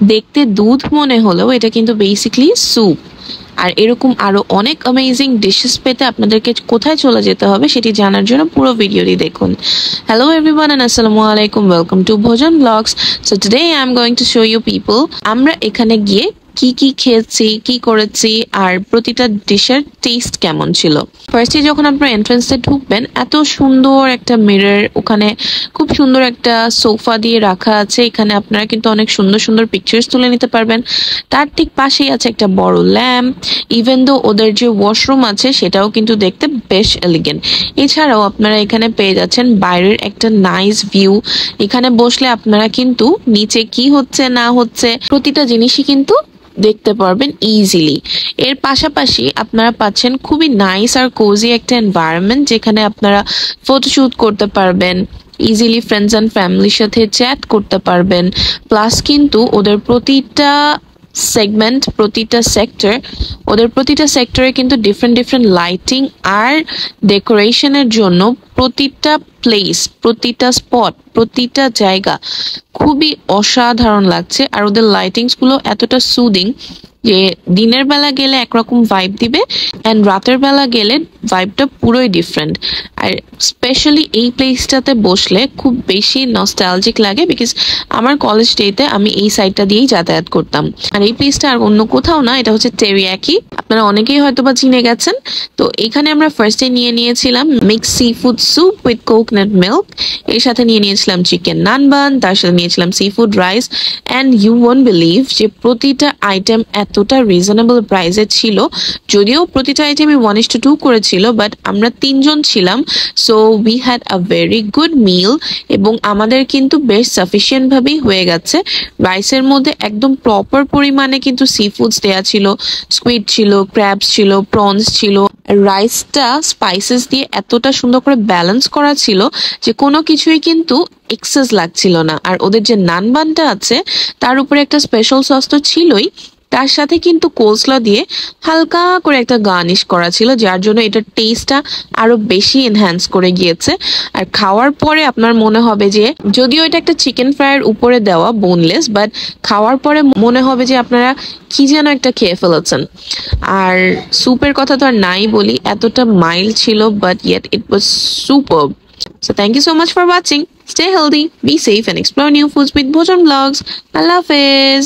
দেখতে দুধ মনে হলেও এটা কিন্তু বেসিক্যালি স্যুপ। আর এরকম আরো অনেক অ্যামেজিং ডিশেস পেতে আপনাদেরকে কোথায় চলে যেতে হবে সেটি জানার জন্য পুরো ভিডিওটি দেখুন। Hello everyone and assalamu alaikum, welcome to Bhojan Vlogs. So today I am going to show you people আমরা এখানে গিয়ে কি কি খেয়েছি, কি করেছি আর প্রতিটা ডিশের টেস্ট কেমন ছিল। ফার্স্টে যখন আপনারা এন্ট্রান্সে ঢুকবেন, এত সুন্দর একটা মিরর, ওখানে খুব সুন্দর একটা সোফা দিয়ে রাখা আছে। এখানে আপনারা কিন্তু অনেক সুন্দর সুন্দর পিকচার্স তুলে নিতে পারবেন। তার ঠিক পাশেই আছে একটা বড় ল্যাম্প। ইভেন দো ওদের যে ওয়াশরুম আছে সেটাও কিন্তু দেখতে বেশ এলিগেন্ট। এছাড়াও আপনারা এখানে পেয়ে যাচ্ছেন বাইরের একটা নাইস ভিউ। এখানে বসলে আপনারা কিন্তু নিচে কি হচ্ছে না হচ্ছে প্রতিটা জিনিসই কিন্তু দেখতে পারবেন ইজিলি। এর পাশাপাশি আপনারা পাচ্ছেন খুবই নাইস আর কোজি একটা এনভায়রনমেন্ট, যেখানে আপনারা ফটোশুট করতে পারবেন, ইজিলি ফ্রেন্ডস অ্যান্ড ফ্যামিলির সাথে চ্যাট করতে পারবেন। প্লাস কিন্তু ওদের প্রতিটা সেগমেন্ট, প্রতিটা সেক্টর, ওদের প্রতিটা সেক্টরে কিন্তু ডিফারেন্ট ডিফারেন্ট লাইটিং আর ডেকোরেশনের জন্য প্রতিটা প্লেস, প্রতিটা স্পট, প্রতিটা জায়গা খুবই অসাধারণ লাগছে। আর ওদের লাইটিংস গুলো এতটা সুদিং যে দিনের বেলা গেলে একরকম ভাইব দিবে অ্যান্ড রাতের বেলা গেলে ভাইবটা পুরোই ডিফারেন্ট। আর স্পেশালি এই প্লেসটাতে বসলে খুব বেশি নস্টালজিক লাগে, বিকজ আমার কলেজ ডেতে আমি এই সাইডটা দিয়েই যাতায়াত করতাম। আর এই প্লেসটা আর অন্য কোথাও না, এটা হচ্ছে টেরিয়াকি। আপনারা অনেকেই হয়তো বা চিনে গেছেন। তো এখানে আমরা ফার্স্টে নিয়েছিলাম mix sea food soup with coconut milk, এর সাথে নিয়েছিলাম চিকেন নান বান, তার সাথে নিয়েছিলাম sea food rice. And you won't believe যে প্রতিটা আইটেম এতটা রিজনেবল প্রাইসে ছিল। যদিও প্রতিটা আইটেমই 1:2 করেছিল, বাট আমরা 3 জন ছিলাম, so we had a very good meal এবং আমাদের কিন্তু বেশ সাফিসিয়েন্ট ভাবেই হয়ে গেছে। রাইসের মধ্যে একদম প্রপার পরিমাণে কিন্তু সি ফুডস দেওয়া ছিল, স্কুইড ছিল, ক্র্যাবস ছিল, প্রনস ছিল। রাইসটা স্পাইসেস দিয়ে এতটা সুন্দর করে ব্যালেন্স করা ছিল যে কোনো কিছুই কিন্তু এক্সেস লাগছিল না। আর ওদের যে নান বানটা আছে তার উপরে একটা স্পেশাল সস তো ছিলই, তার সাথে কিন্তু কোলস্ল দিয়ে হালকা করে একটা গার্নিশ করা ছিল, যার জন্য এটার টেস্টটা আরো বেশি এনহ্যান্স করে গিয়েছে। আর খাওয়ার পরে আপনার মনে হবে যে, যদিও এটা একটা চিকেন ফ্রাইয়ের উপরে দেওয়া বোনলেস, বাট খাওয়ার পরে মনে হবে যে আপনারা কি যেন একটা খেয়ে ফেলেছেন। আর স্যুপের কথা তো আর নাই বলি, এতটা মাইল্ড ছিল, but yet it was superb. So thank you so much for watching. Stay healthy, be safe and explore new foods with Bhojan Vlogs. Allah Hafiz.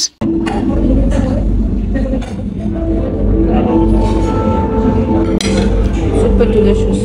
Super delicious.